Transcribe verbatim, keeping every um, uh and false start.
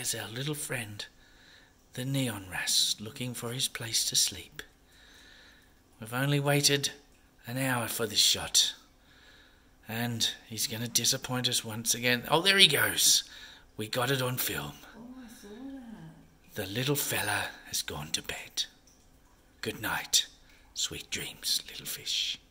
There's our little friend, the neon wrasse, looking for his place to sleep. We've only waited an hour for this shot, and he's going to disappoint us once again. Oh, there he goes. We got it on film. Oh, I saw that. The little fella has gone to bed. Good night. Sweet dreams, little fish.